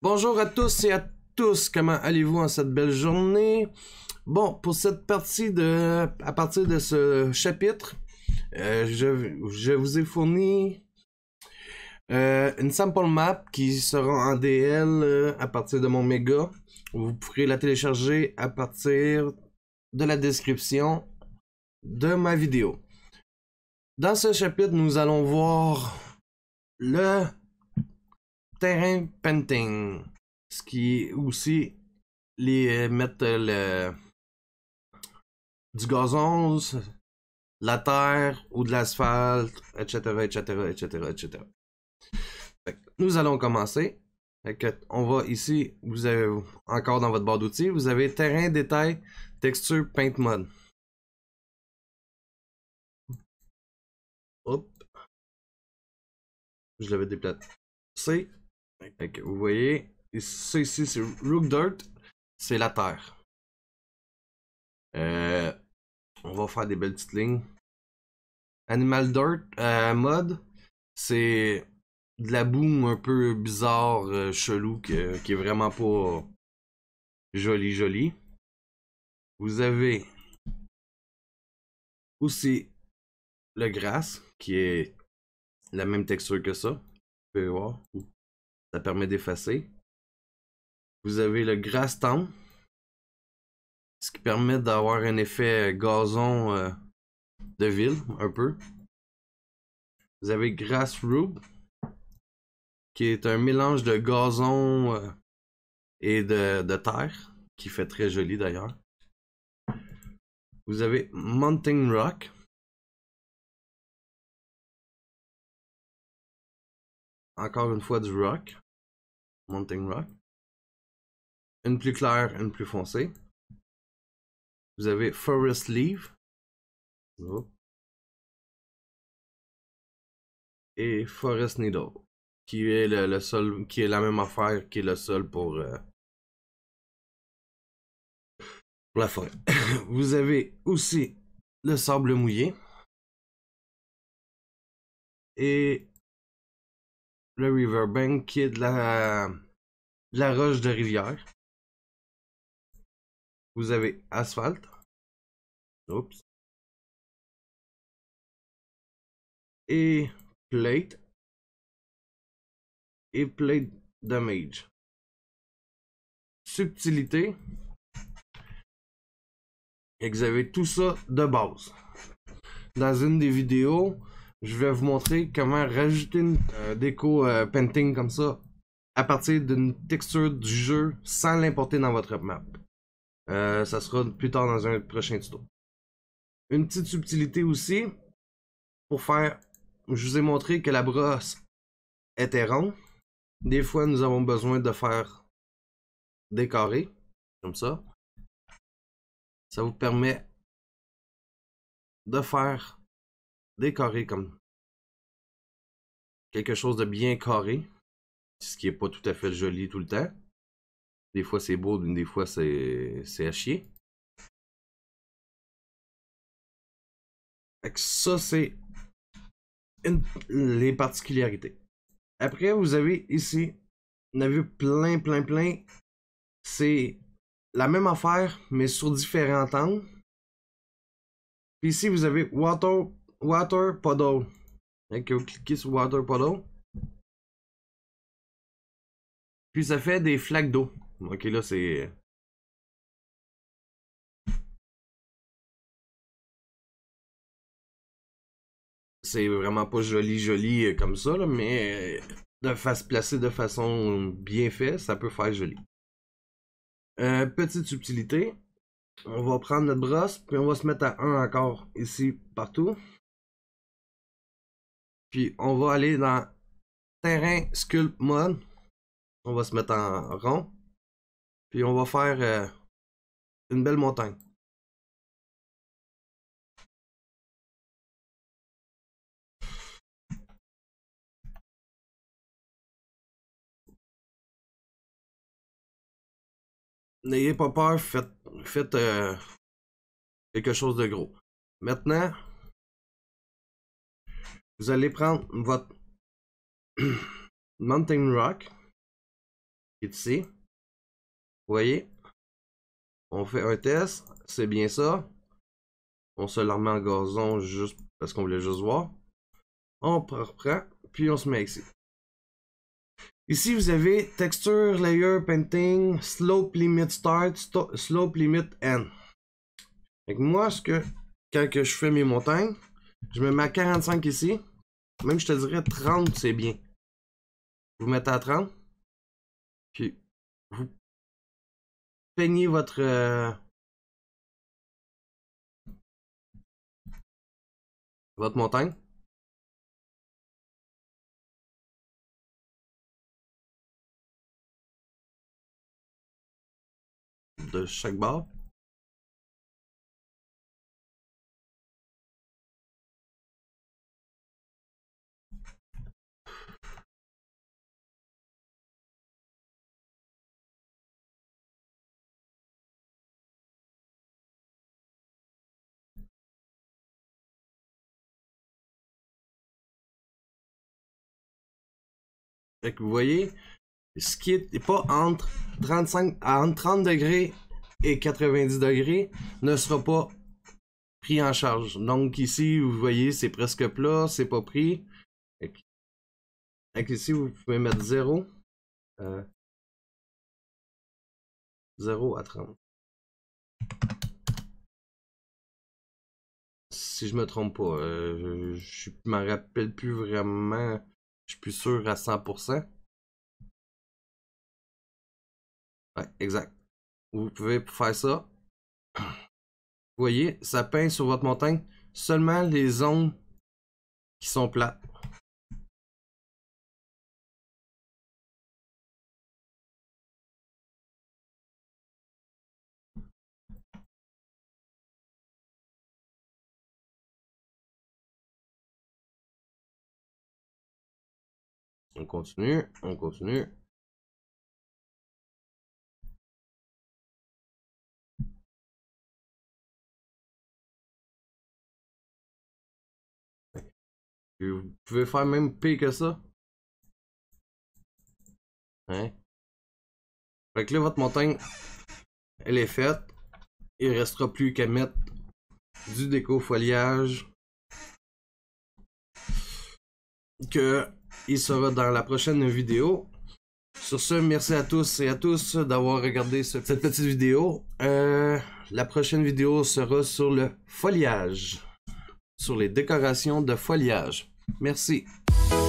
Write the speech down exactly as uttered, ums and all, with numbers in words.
Bonjour à tous et à tous, comment allez-vous en cette belle journée? Bon, pour cette partie de... à partir de ce chapitre, euh, je, je vous ai fourni euh, une sample map qui sera en D L euh, à partir de mon méga. Vous pourrez la télécharger à partir de la description de ma vidéo. Dans ce chapitre, nous allons voir le terrain painting, ce qui est aussi les mettre le du gazon, la terre ou de l'asphalte, et cetera, et cetera, et cetera, et cetera. Nous allons commencer. On va ici, vous avez encore dans votre barre d'outils, vous avez terrain, détail, texture, paint mode. Hop. Je l'avais déplacé. Vous voyez, ça ici c'est Rook Dirt, c'est la terre. Euh, on va faire des belles petites lignes. Animal Dirt euh, mode, c'est de la boue un peu bizarre, euh, chelou, que, qui est vraiment pas joli joli. Vous avez aussi le grass, qui est la même texture que ça. Vous pouvez voir, ça permet d'effacer. Vous avez le grass town, ce qui permet d'avoir un effet gazon euh, de ville, un peu. Vous avez grass rube, qui est un mélange de gazon euh, et de, de terre, qui fait très joli d'ailleurs. Vous avez Mountain Rock. Encore une fois du rock. Mountain Rock. Une plus claire, une plus foncée. Vous avez Forest Leaf. Oh. Et Forest Needle. Qui est le, le sol, qui est la même affaire qui est le sol pour, euh, pour la forêt. Vous avez aussi le sable mouillé. Et le Riverbank qui est de la, de la roche de rivière. Vous avez asphalte. Oups. Et plate. Et plate damage. Subtilité. Et vous avez tout ça de base. Dans une des vidéos, je vais vous montrer comment rajouter une euh, déco euh, painting comme ça à partir d'une texture du jeu sans l'importer dans votre map. Euh, ça sera plus tard dans un prochain tuto. Une petite subtilité aussi pour faire. Je vous ai montré que la brosse était ronde. Des fois, nous avons besoin de faire des carrés comme ça. Ça vous permet de faire des carrés comme quelque chose de bien carré, ce qui est pas tout à fait joli tout le temps. Des fois c'est beau, des fois c'est c'est à chier. Fait que ça c'est une... les particularités. Après vous avez ici, on a vu plein plein plein, c'est la même affaire mais sur différents angles. Puis ici vous avez water water puddle. Donc vous cliquez sur water puddle. Puis ça fait des flaques d'eau. Ok, là c'est. C'est vraiment pas joli joli comme ça, là, mais de face placé de façon bien faite, ça peut faire joli. Euh, petite subtilité. On va prendre notre brosse, puis on va se mettre à un encore ici partout. Puis on va aller dans terrain sculpt mode. On va se mettre en rond. Puis on va faire euh, une belle montagne. N'ayez pas peur, faites, faites euh, quelque chose de gros. Maintenant, vous allez prendre votre Mountain Rock. est ici. Vous voyez? On fait un test, c'est bien ça. On se la remet en gazon juste parce qu'on voulait juste voir. On reprend, puis on se met ici. Ici, vous avez Texture, Layer, Painting, Slope Limit Start, Slope Limit End. Fait que moi, ce que, quand que je fais mes montagnes, je me mets à quarante-cinq ici. Même je te dirais trente, c'est bien. Vous mettez à trente. Puis, vous peignez votre... Euh, votre montagne. De chaque bord. Fait que vous voyez, ce qui est pas entre trente-cinq, entre trente degrés et quatre-vingt-dix degrés ne sera pas pris en charge. Donc ici, vous voyez, c'est presque plat, c'est pas pris. Fait que, fait que ici, vous pouvez mettre zéro. Euh, zéro à trente. Si je me trompe pas, euh, je m'en rappelle plus vraiment. Je suis plus sûr à cent pour cent. Ouais, exact. Vous pouvez faire ça. Vous voyez, ça peint sur votre montagne seulement les zones qui sont plates. On continue, on continue. Et vous pouvez faire même pire que ça. Hein? Fait que là, votre montagne, elle est faite. Il ne restera plus qu'à mettre du déco-foliage. Que il sera dans la prochaine vidéo. Sur ce, merci à tous et à tous d'avoir regardé ce, cette petite vidéo. Euh, la prochaine vidéo sera sur le foliage. Sur les décorations de foliage. Merci.